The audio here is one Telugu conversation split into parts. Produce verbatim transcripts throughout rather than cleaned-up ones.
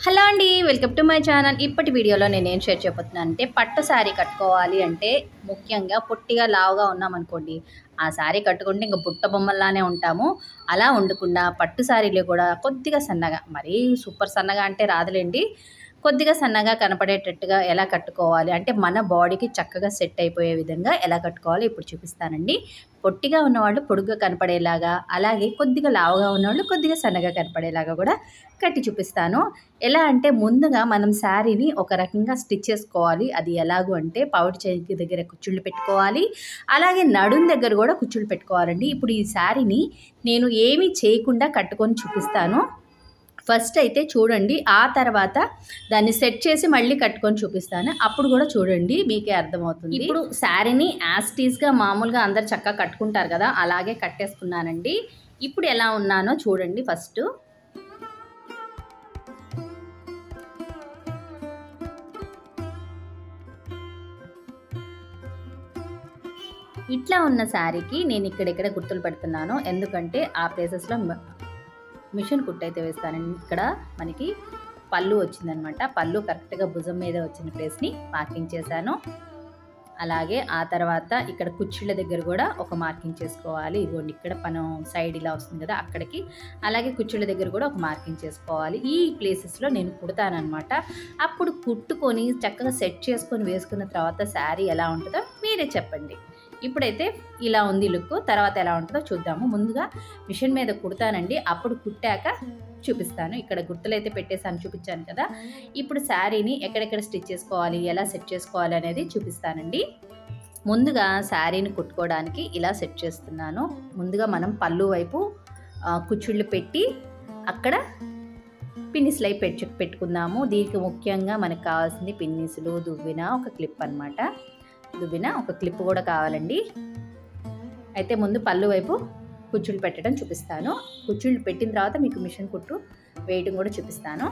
హలో అండి, వెల్కమ్ టు మై ఛానల్. ఇప్పటి వీడియోలో నేను ఏం షేర్ చేయబోతున్నాను అంటే, పట్టు శారీ కట్టుకోవాలి అంటే ముఖ్యంగా పొట్టిగా లావుగా ఉన్నామనుకోండి, ఆ శారీ కట్టుకుంటే ఇంక బుట్ట బొమ్మల్లానే ఉంటాము. అలా ఉండకుండా పట్టు శారీలో కూడా కొద్దిగా సన్నగా, మరీ సూపర్ సన్నగా అంటే రాదులేండి, కొద్దిగా సన్నగా కనపడేటట్టుగా ఎలా కట్టుకోవాలి అంటే మన బాడీకి చక్కగా సెట్ అయిపోయే విధంగా ఎలా కట్టుకోవాలో ఇప్పుడు చూపిస్తానండి. పొట్టిగా ఉన్నవాళ్ళు పొడుగ్గా కనపడేలాగా, అలాగే కొద్దిగా లావుగా ఉన్నవాళ్ళు కొద్దిగా సన్నగా కనపడేలాగా కూడా కట్టి చూపిస్తాను. ఎలా అంటే ముందుగా మనం శారీని ఒక రకంగా స్టిచ్ చేసుకోవాలి. అది ఎలాగూ అంటే పౌటి చేతి దగ్గర కుచ్చుళ్ళు పెట్టుకోవాలి, అలాగే నడుం దగ్గర కూడా కుచ్చుళ్ళు పెట్టుకోవాలండి. ఇప్పుడు ఈ శారీని నేను ఏమీ చేయకుండా కట్టుకొని చూపిస్తాను. ఫస్ట్ అయితే చూడండి, ఆ తర్వాత దాన్ని సెట్ చేసి మళ్ళీ కట్టుకొని చూపిస్తాను. అప్పుడు కూడా చూడండి, మీకే అర్థమవుతుంది. ఇప్పుడు శారీని యాజ్ టీజ్గా మామూలుగా అందరు చక్కగా కట్టుకుంటారు కదా, అలాగే కట్టేసుకున్నానండి. ఇప్పుడు ఎలా ఉన్నానో చూడండి. ఫస్ట్ ఇట్లా ఉన్న శారీకి నేను ఇక్కడెక్కడ గుర్తులు పెడుతున్నాను, ఎందుకంటే ఆ ప్లేసెస్లో మిషన్ కుట్టు అయితే వేస్తానండి. ఇక్కడ మనకి పళ్ళు వచ్చిందనమాట. పళ్ళు కరెక్ట్గా భుజం మీద వచ్చిన ప్లేస్ని మార్కింగ్ చేశాను. అలాగే ఆ తర్వాత ఇక్కడ కుచ్చిళ్ళ దగ్గర కూడా ఒక మార్కింగ్ చేసుకోవాలి. ఇదిగోండి, ఇక్కడ మనం సైడ్ ఇలా వస్తుంది కదా అక్కడికి, అలాగే కుచ్చిళ్ళ దగ్గర కూడా ఒక మార్కింగ్ చేసుకోవాలి. ఈ ప్లేసెస్లో నేను కుడతానమాట. అప్పుడు కుట్టుకొని చక్కగా సెట్ చేసుకొని వేసుకున్న తర్వాత శారీ ఎలా ఉంటుందో మీరే చెప్పండి. ఇప్పుడైతే ఇలా ఉంది లుక్, తర్వాత ఎలా ఉంటుందో చూద్దాము. ముందుగా మిషన్ మీద కుడతానండి, అప్పుడు కుట్టాక చూపిస్తాను. ఇక్కడ గుర్తులు అయితే పెట్టేసాను, చూపించాను కదా. ఇప్పుడు శారీని ఎక్కడెక్కడ స్టిచ్ చేసుకోవాలి, ఎలా సెట్ చేసుకోవాలి అనేది చూపిస్తానండి. ముందుగా శారీని కుట్టుకోవడానికి ఇలా సెట్ చేస్తున్నాను. ముందుగా మనం పళ్ళు వైపు కుచ్చుళ్ళు పెట్టి అక్కడ పిన్నిస్లు అయి పెట్టు పెట్టుకుందాము. దీనికి ముఖ్యంగా మనకు కావాల్సింది పిన్నిసులు, దువ్విన, ఒక క్లిప్ అనమాట. దువ్విన ఒక క్లిప్ కూడా కావాలండి. అయితే ముందు పళ్ళు వైపు కుచ్చుళ్ళు పెట్టడం చూపిస్తాను. కుచ్చుళ్ళు పెట్టిన తర్వాత మీకు మిషన్ కుట్టు వేయడం కూడా చూపిస్తాను.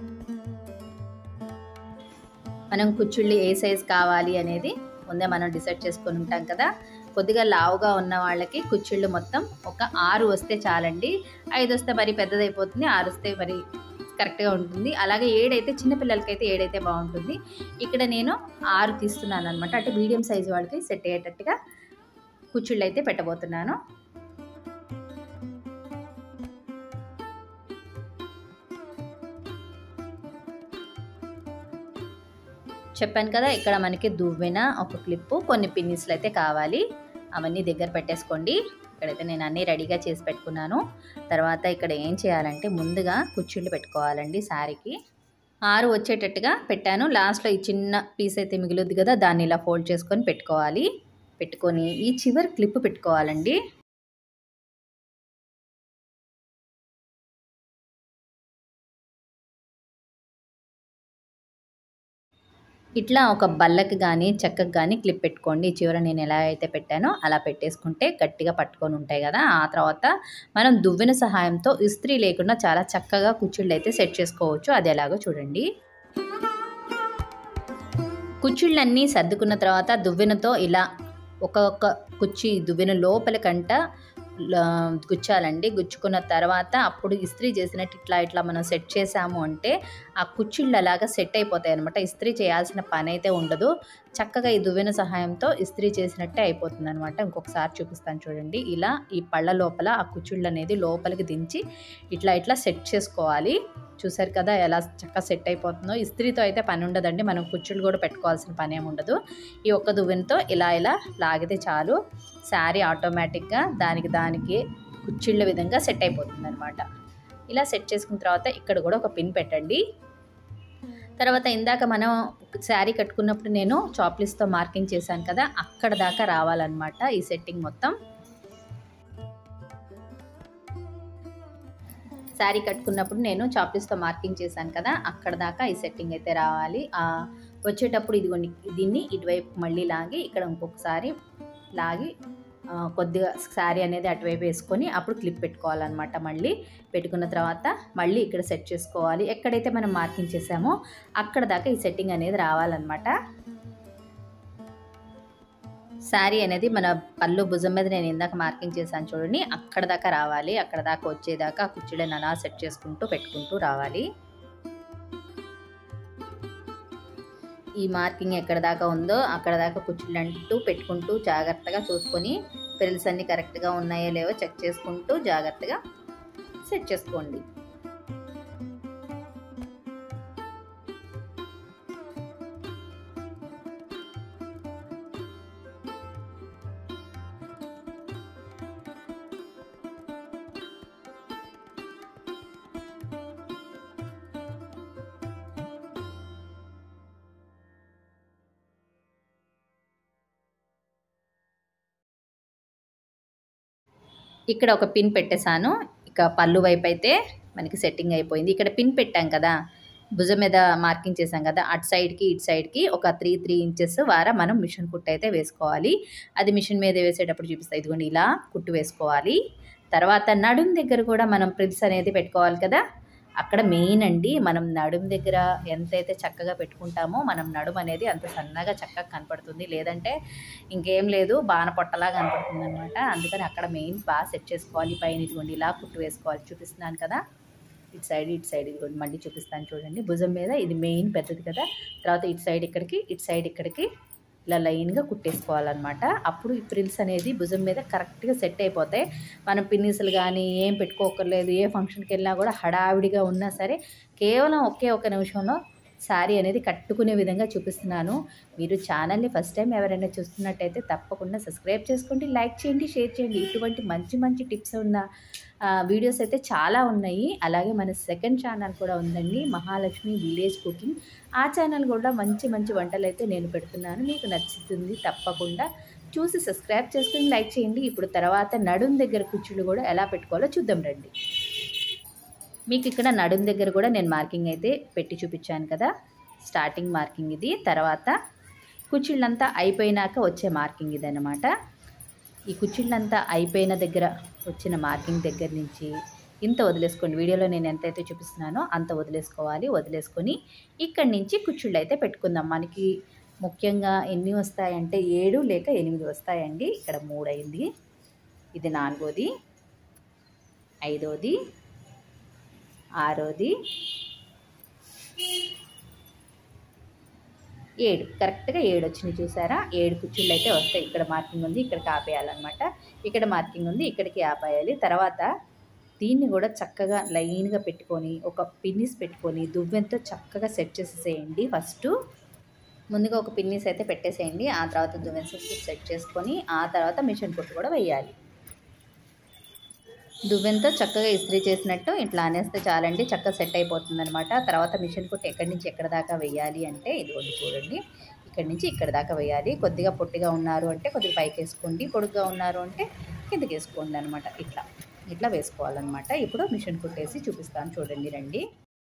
మనం కుచ్చుళ్ళు ఏ సైజ్ కావాలి అనేది ముందే మనం డిసైడ్ చేసుకొని ఉంటాం కదా. కొద్దిగా లావుగా ఉన్న వాళ్ళకి కుచ్చుళ్ళు మొత్తం ఒక ఆరు వస్తే చాలండి. ఐదు వస్తే మరి పెద్దదైపోతుంది, ఆరు వస్తే మరి కరెక్ట్గా ఉంటుంది. అలాగే ఏడైతే చిన్నపిల్లలకైతే ఏడైతే బాగుంటుంది. ఇక్కడ నేను ఆరు తీస్తున్నాను అనమాట. అంటే మీడియం సైజు వాళ్ళకి సెట్ అయ్యేటట్టుగా కుచ్చుళ్ళు అయితే పెట్టబోతున్నాను. చెప్పాను కదా, ఇక్కడ మనకి దువ్వెన, ఒక క్లిప్పు, కొన్ని పిన్నిస్లు అయితే కావాలి. అవన్నీ దగ్గర పెట్టేసుకోండి. ఇక్కడైతే నేను అన్నీ రెడీగా చేసి పెట్టుకున్నాను. తర్వాత ఇక్కడ ఏం చేయాలంటే ముందుగా కుచ్చుళ్ళు పెట్టుకోవాలండి. శారీకి ఆరు వచ్చేటట్టుగా పెట్టాను. లాస్ట్లో ఈ చిన్న పీస్ అయితే మిగులుద్ది కదా, దాన్ని ఇలా ఫోల్డ్ చేసుకొని పెట్టుకోవాలి. పెట్టుకొని ఈ చివరి క్లిప్ పెట్టుకోవాలండి. ఇట్లా ఒక బల్లకి కానీ చెక్కకి కానీ క్లిప్ పెట్టుకోండి. చివర నేను ఎలా అయితే పెట్టానో అలా పెట్టేసుకుంటే గట్టిగా పట్టుకొని ఉంటాయి కదా. ఆ తర్వాత మనం దువ్వెన సహాయంతో ఇస్త్రీ లేకుండా చాలా చక్కగా కుచ్చుళ్ళు అయితే సెట్ చేసుకోవచ్చు. అది ఎలాగో చూడండి. కుచ్చుళ్ళన్నీ సర్దుకున్న తర్వాత దువ్వెనతో ఇలా ఒక్కొక్క కుచ్చి దువ్వెన లోపలికంట గుచ్చాలండి. గుచ్చుకున్న తర్వాత అప్పుడు ఇస్త్రీ చేసినట్టు ఇట్లా ఇట్లా మనం సెట్ చేసాము అంటే ఆ కుచ్చిళ్ళు అలాగా సెట్ అయిపోతాయి అనమాట. ఇస్త్రీ చేయాల్సిన పని అయితే ఉండదు. చక్కగా ఈ దువ్వెన సహాయంతో ఇస్త్రీ చేసినట్టే అయిపోతుంది అనమాట. ఇంకొకసారి చూపిస్తాను చూడండి. ఇలా ఈ పళ్ళ లోపల ఆ కుచ్చిళ్ళు అనేది లోపలికి దించి ఇట్లా ఇట్లా సెట్ చేసుకోవాలి. చూసారు కదా ఎలా చక్కగా సెట్ అయిపోతుందో. ఇస్త్రీతో అయితే పని ఉండదండి, మనం కుచ్చుళ్ళు కూడా పెట్టుకోవాల్సిన పని ఏమి ఉండదు. ఈ ఒక్క దువ్వెనతో ఇలా ఇలా లాగితే చాలు, శారీ ఆటోమేటిక్గా దానికి దానికి కుచ్చిళ్ళ విధంగా సెట్ అయిపోతుంది అనమాట. ఇలా సెట్ చేసుకున్న తర్వాత ఇక్కడ కూడా ఒక పిన్ పెట్టండి. తర్వాత ఇందాక మనం శారీ కట్టుకున్నప్పుడు నేను చాప్లిస్తో మార్కింగ్ చేశాను కదా, అక్కడ దాకా రావాలన్నమాట ఈ సెట్టింగ్ మొత్తం. శారీ కట్టుకున్నప్పుడు నేను చాప్లిస్తో మార్కింగ్ చేశాను కదా, అక్కడ దాకా ఈ సెట్టింగ్ అయితే రావాలి. వచ్చేటప్పుడు ఇదిగోండి, దీన్ని ఇటువైపు మళ్ళీ లాగి ఇక్కడ ఇంకొకసారి లాగి కొద్దిగా శారీ అనేది అటువైపు వేసుకొని అప్పుడు క్లిప్ పెట్టుకోవాలన్నమాట. మళ్ళీ పెట్టుకున్న తర్వాత మళ్ళీ ఇక్కడ సెట్ చేసుకోవాలి. ఎక్కడైతే మనం మార్కింగ్ చేసామో అక్కడ దాకా ఈ సెట్టింగ్ అనేది రావాలన్నమాట. శారీ అనేది మన పళ్ళు భుజం మీద నేను ఇందాక మార్కింగ్ చేశాను చూడండి, అక్కడ దాకా రావాలి. అక్కడ దాకా వచ్చేదాకా కుచ్చుళ్ళని అలా సెట్ చేసుకుంటూ పెట్టుకుంటూ రావాలి. ఈ మార్కింగ్ ఎక్కడ దాకా ఉందో అక్కడ దాకా కుచ్చుళ్ళు అంటూ పెట్టుకుంటూ జాగ్రత్తగా చూసుకొని ఫ్రిల్స్ అన్నీ కరెక్ట్గా ఉన్నాయో లేవో చెక్ చేసుకుంటూ జాగ్రత్తగా సెట్ చేసుకోండి. ఇక్కడ ఒక పిన్ పెట్టేశాను. ఇక పళ్ళు వైపు అయితే మనకి సెట్టింగ్ అయిపోయింది. ఇక్కడ పిన్ పెట్టాం కదా, భుజం మీద మార్కింగ్ చేసాం కదా, అటు సైడ్కి ఇటు సైడ్కి ఒక త్రీ త్రీ ఇంచెస్ వార మనం మిషన్ కుట్టు అయితే వేసుకోవాలి. అది మిషన్ మీద వేసేటప్పుడు చూపిస్తాయి. ఇదిగోండి ఇలా కుట్టు వేసుకోవాలి. తర్వాత నడుం దగ్గర కూడా మనం ప్రిల్స్ అనేది పెట్టుకోవాలి కదా, అక్కడ మెయిన్ అండి. మనం నడుం దగ్గర ఎంతైతే చక్కగా పెట్టుకుంటామో మనం నడుం అనేది అంత సన్నగా చక్కగా కనపడుతుంది. లేదంటే ఇంకేం లేదు, బాణ పొట్టలా కనపడుతుంది అనమాట. అందుకని అక్కడ మెయిన్ బాగా సెట్ చేసుకోవాలి. పైన ఇదిగోండి ఇలా కుట్టు వేసుకోవాలి. చూపిస్తున్నాను కదా, ఇటు సైడ్ ఇటు సైడ్ ఇదిగోండి మళ్ళీ చూపిస్తాను చూడండి. భుజం మీద ఇది మెయిన్ పెద్దది కదా, తర్వాత ఇటు సైడ్ ఇక్కడికి ఇటు సైడ్ ఇక్కడికి ఇలా లైన్గా కుట్టేసుకోవాలన్నమాట. అప్పుడు ఈ ప్రిల్స్ అనేది భుజం మీద కరెక్ట్గా సెట్ అయిపోతాయి. మనం పిన్నిసులు కానీ ఏం పెట్టుకోకర్లేదు. ఏ ఫంక్షన్కి వెళ్ళినా కూడా హడావిడిగా ఉన్నా సరే కేవలం ఒకే ఒక నిమిషంలో శారీ అనేది కట్టుకునే విధంగా చూపిస్తున్నాను. మీరు ఛానల్ని ఫస్ట్ టైం ఎవరైనా చూస్తున్నట్టయితే తప్పకుండా సబ్స్క్రైబ్ చేసుకోండి, లైక్ చేయండి, షేర్ చేయండి. ఇటువంటి మంచి మంచి టిప్స్ ఉన్న వీడియోస్ అయితే చాలా ఉన్నాయి. అలాగే మన సెకండ్ ఛానల్ కూడా ఉందండి, మహాలక్ష్మి విలేజ్ కుకింగ్. ఆ ఛానల్ కూడా మంచి మంచి వంటలు అయితే నేను పెడుతున్నాను. మీకు నచ్చుతుంది, తప్పకుండా చూసి సబ్స్క్రైబ్ చేసుకుని లైక్ చేయండి. ఇప్పుడు తర్వాత నడుం దగ్గర కుచ్చుళ్ళు కూడా ఎలా పెట్టుకోవాలో చూద్దాం రండి. మీకు ఇక్కడ నడుం దగ్గర కూడా నేను మార్కింగ్ అయితే పెట్టి చూపించాను కదా, స్టార్టింగ్ మార్కింగ్ ఇది. తర్వాత కుచ్చిళ్ళంతా అయిపోయినాక వచ్చే మార్కింగ్ ఇది అన్నమాట. ఈ కుచ్చిళ్ళంతా అయిపోయిన దగ్గర వచ్చిన మార్కింగ్ దగ్గర నుంచి ఇంత వదిలేసుకోండి. వీడియోలో నేను ఎంతైతే చూపిస్తున్నానో అంత వదిలేసుకోవాలి. వదిలేసుకొని ఇక్కడి నుంచి కుచ్చిళ్ళు అయితే పెట్టుకుందాం. మనకి ముఖ్యంగా ఎన్ని వస్తాయంటే ఏడు లేక ఎనిమిది వస్తాయండి. ఇక్కడ మూడు అయింది, ఇది నాలుగోది, ఐదోది, ఆరోది, ఏడు. కరెక్ట్గా ఏడు వచ్చినాయి చూసారా. ఏడు కుచ్చుళ్ళు అయితే వస్తాయి. ఇక్కడ మార్కింగ్ ఉంది, ఇక్కడికి ఆపేయాలన్నమాట. ఇక్కడ మార్కింగ్ ఉంది, ఇక్కడికి ఆపేయాలి. తర్వాత దీన్ని కూడా చక్కగా లైన్గా పెట్టుకొని ఒక పిన్నిస్ పెట్టుకొని దువ్వెంతో చక్కగా సెట్ చేసేసేయండి. ఫస్ట్ ముందుగా ఒక పిన్నిస్ అయితే పెట్టేసేయండి. ఆ తర్వాత దువ్వెన్ సెట్ చేసుకొని ఆ తర్వాత మిషన్ కుట్టు కూడా వేయాలి. దువ్వెంతో చక్కగా ఇస్త్రీ చేసినట్టు ఇట్లా అనేస్తే చాలండి, చక్కగా సెట్ అయిపోతుంది అనమాట. తర్వాత మిషన్ కుట్టు ఎక్కడి నుంచి ఎక్కడ దాకా వేయాలి అంటే ఇదిగోండి చూడండి, ఇక్కడి నుంచి ఇక్కడ దాకా వేయాలి. కొద్దిగా పొట్టిగా ఉన్నారు అంటే కొద్దిగా పైకి వేసుకోండి, పొడుగ్గా ఉన్నారు అంటే కిందకి వేసుకోండి అనమాట. ఇట్లా ఇట్లా వేసుకోవాలన్నమాట. ఇప్పుడు మిషన్ కుట్టేసి చూపిస్తాను చూడండి రండి.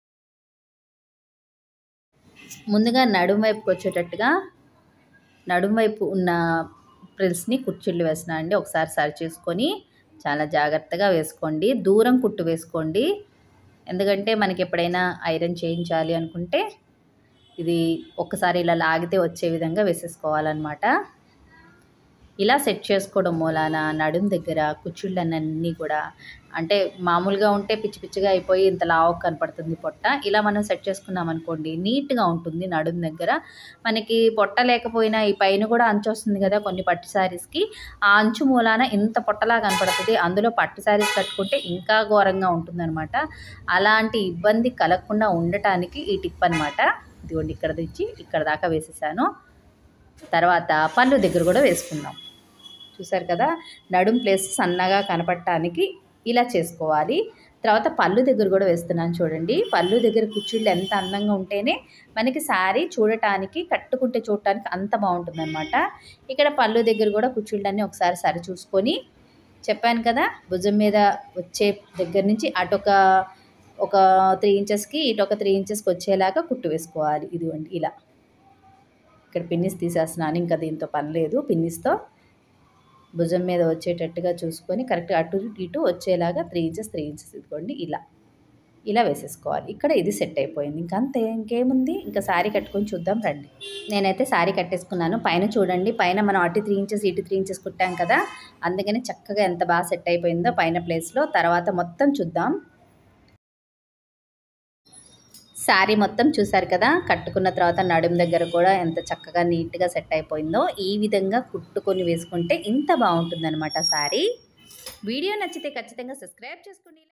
ముందుగా నడుము వైపుకి వచ్చేటట్టుగా నడుము వైపు ఉన్న ప్రిల్స్ని కుర్చీళ్ళు వేసినా అండి. ఒకసారి సరి చేసుకొని చాలా జాగ్రత్తగా వేసుకోండి. దూరం కుట్టు వేసుకోండి, ఎందుకంటే మనకి ఎప్పుడైనా ఐరన్ చేయించాలి అనుకుంటే ఇది ఒక్కసారి ఇలా లాగితే వచ్చే విధంగా వేసేసుకోవాలన్నమాట. ఇలా సెట్ చేసుకోవడం మూలాన నడుం దగ్గర కుచ్చుళ్ళన్నీ కూడా అంటే మామూలుగా ఉంటే పిచ్చి పిచ్చిగా అయిపోయి ఇంత లావు కనపడుతుంది పొట్ట. ఇలా మనం సెట్ చేసుకున్నాం అనుకోండి నీట్గా ఉంటుంది. నడుం దగ్గర మనకి పొట్ట లేకపోయినా ఈ పైన కూడా అంచు వస్తుంది కదా కొన్ని పట్టు శారీస్కి, ఆ అంచు మూలాన ఇంత పొట్టలా కనపడుతుంది. అందులో పట్టు శారీస్ కట్టుకుంటే ఇంకా ఘోరంగా ఉంటుందన్నమాట. అలాంటి ఇబ్బంది కలగకుండా ఉండటానికి ఈ టిప్ అనమాట. ఇదిగోండి ఇక్కడ తెచ్చి ఇక్కడ దాకా వేసేసాను. తర్వాత పళ్ళు దగ్గర కూడా వేసుకుందాం. చూసారు కదా, నడుం ప్లేస్ సన్నగా కనపడటానికి ఇలా చేసుకోవాలి. తర్వాత పళ్ళు దగ్గర కూడా వేస్తున్నాను చూడండి. పళ్ళు దగ్గర కుచ్చుళ్ళు ఎంత అందంగా ఉంటేనే మనకి శారీ చూడటానికి కట్టుకుంటే చూడటానికి అంత బాగుంటుంది అనమాట. ఇక్కడ పళ్ళు దగ్గర కూడా కుచ్చుళ్ళన్నీ ఒకసారి సరి చూసుకొని చెప్పాను కదా, భుజం మీద వచ్చే దగ్గర నుంచి అటొక ఒక త్రీ ఇంచెస్కి ఇటు ఒక త్రీ ఇంచెస్కి వచ్చేలాగా కుట్టు వేసుకోవాలి. ఇదిగోండి ఇలా. ఇక్కడ పిన్నిస్ తీసేస్తున్నాను, ఇంకా దీంతో పని లేదు. పిన్నిస్తో భుజం మీద వచ్చేటట్టుగా చూసుకొని కరెక్ట్గా అటు ఇటు వచ్చేలాగా త్రీ ఇంచెస్ త్రీ ఇంచెస్ ఇదిగోండి ఇలా ఇలా వేసేసుకోవాలి. ఇక్కడ ఇది సెట్ అయిపోయింది. ఇంకా అంతే, ఇంకేముంది. ఇంకా శారీ కట్టుకొని చూద్దాం రండి. నేనైతే శారీ కట్టేసుకున్నాను. పైన చూడండి, పైన మనం అటు త్రీ ఇంచెస్ ఇటు త్రీ ఇంచెస్ కుట్టాం కదా, అందుకని చక్కగా ఎంత బాగా సెట్ అయిపోయిందో పైన ప్లేస్లో. తర్వాత మొత్తం చూద్దాం. శారీ మొత్తం చూసారు కదా, కట్టుకున్న తర్వాత నడుం దగ్గర కూడా ఎంత చక్కగా నీట్గా సెట్ అయిపోయిందో. ఈ విధంగా కుట్టుకొని వేసుకుంటే ఇంత బాగుంటుందన్నమాట శారీ. వీడియో నచ్చితే ఖచ్చితంగా సబ్స్క్రైబ్ చేసుకోండి.